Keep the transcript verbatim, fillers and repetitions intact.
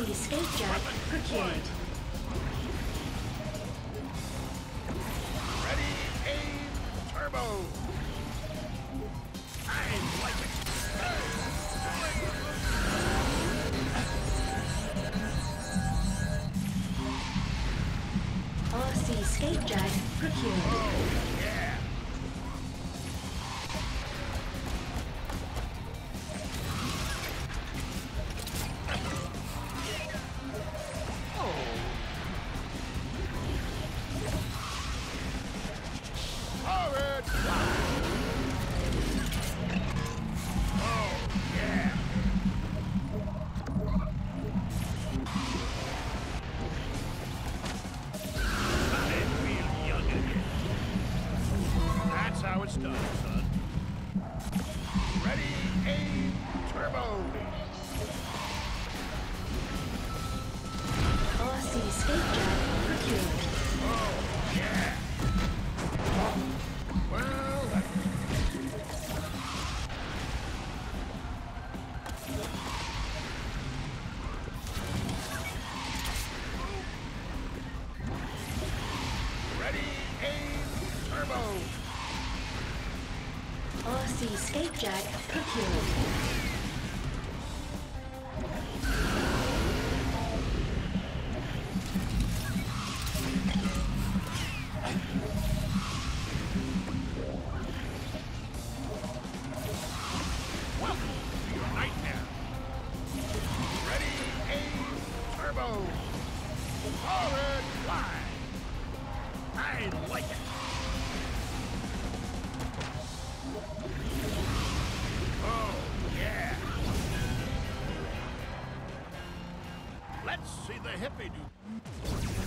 C Scapejack procured. Ready, aim, turbo! I like it! R C Scapejack procured. Oh, yeah! Forward! Oh, yeah! I feel young again. That's how it's done, son. Ready, aim, turbo! R C Scapejack procured. Oh, yeah! Well, that... Ready, aim, turbo! R C Scapejack procured. Welcome to your nightmare! Ready, aim, turbo! Forward, fly! I like it! Oh, yeah! Let's see the hippie do.